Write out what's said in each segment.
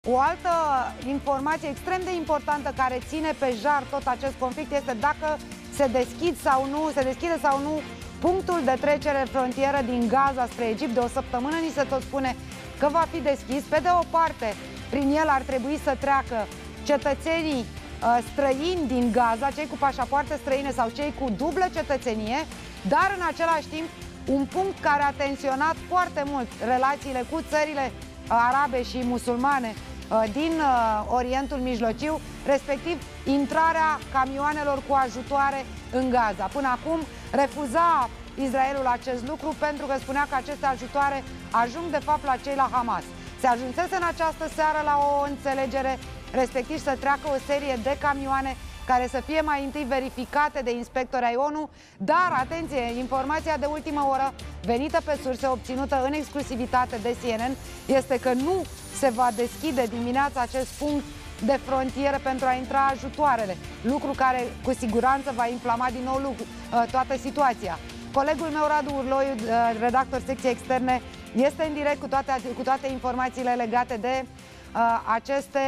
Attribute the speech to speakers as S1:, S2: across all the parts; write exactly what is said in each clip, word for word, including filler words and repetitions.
S1: O altă informație extrem de importantă care ține pe jar tot acest conflict este dacă se deschid sau nu, se deschide sau nu punctul de trecere frontieră din Gaza spre Egipt. De o săptămână ni se tot spune că va fi deschis. Pe de o parte, prin el ar trebui să treacă cetățenii uh, străini din Gaza, cei cu pașapoarte străine sau cei cu dublă cetățenie, dar în același timp un punct care a tensionat foarte mult relațiile cu țările arabe și musulmane din Orientul Mijlociu, respectiv intrarea camioanelor cu ajutoare în Gaza. Până acum refuza Israelul acest lucru pentru că spunea că aceste ajutoare ajung de fapt la cei la Hamas. Se ajunsese în această seară la o înțelegere, respectiv să treacă o serie de camioane care să fie mai întâi verificate de inspectori ai ONU, dar, atenție, informația de ultimă oră venită pe surse, obținută în exclusivitate de C N N, este că nu se va deschide dimineața acest punct de frontieră pentru a intra ajutoarele, lucru care cu siguranță va inflama din nou toată situația. Colegul meu, Radu Urloiu, redactor secției externe, este în direct cu toate, cu toate informațiile legate de uh, aceste...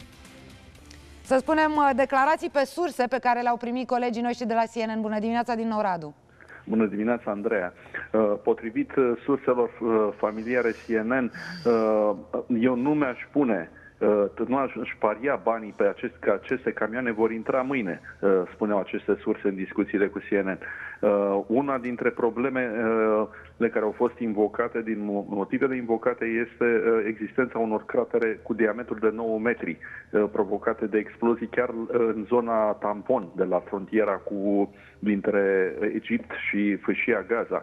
S1: să spunem, declarații pe surse pe care le-au primit colegii noștri de la C N N. Bună dimineața din nou, Radu!
S2: Bună dimineața, Andreea! Potrivit surselor familiare C N N, eu nu mi-aș pune, nu aș paria banii pe acest, că aceste camioane vor intra mâine, spuneau aceste surse în discuțiile cu C N N. Una dintre problemele care au fost invocate, din motivele invocate, este existența unor cratere cu diametru de nouă metri, provocate de explozii chiar în zona tampon de la frontiera cu, dintre Egipt și Fâșia Gaza.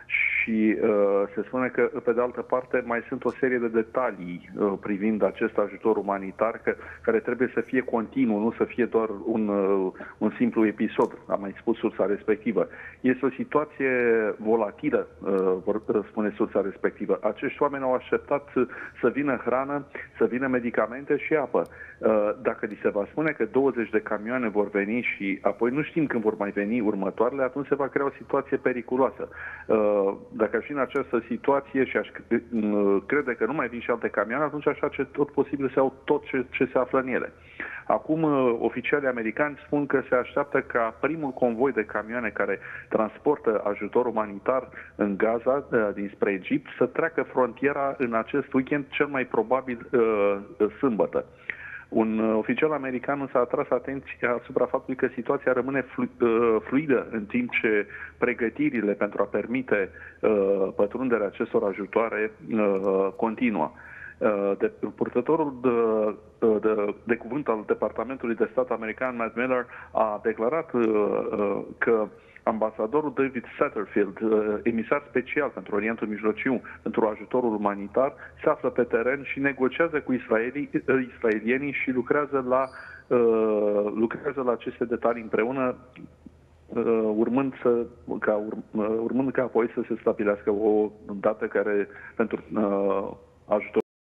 S2: Și uh, se spune că, pe de altă parte, mai sunt o serie de detalii uh, privind acest ajutor umanitar că, care trebuie să fie continuu, nu să fie doar un, uh, un simplu episod, am mai spus sursa respectivă. Este o situație volatilă, uh, spune sursa respectivă. Acești oameni au așteptat să vină hrană, să vină medicamente și apă. Uh, dacă li se va spune că douăzeci de camioane vor veni și apoi nu știm când vor mai veni următoarele, atunci se va crea o situație periculoasă. Uh, Dacă aș fi în această situație și aș crede că nu mai vin și alte camioane, atunci aș face tot posibil să iau tot ce, ce se află în ele. Acum, oficialii americani spun că se așteaptă ca primul convoi de camioane care transportă ajutor umanitar în Gaza, dinspre Egipt, să treacă frontiera în acest weekend, cel mai probabil sâmbătă. Un oficial american însă a atras atenția asupra faptului că situația rămâne flu, fluidă în timp ce pregătirile pentru a permite uh, pătrunderea acestor ajutoare uh, continuă. Uh, de, purtătorul de, de, de cuvânt al Departamentului de Stat american, Matt Miller, a declarat uh, uh, că ambasadorul David Satterfield, emisar special pentru Orientul Mijlociu, pentru ajutorul umanitar, se află pe teren și negociază cu israelii, israelienii și lucrează la, uh, lucrează la aceste detalii împreună, uh, urmând, să, ca, urmând ca apoi să se stabilească o dată care pentru uh, ajutor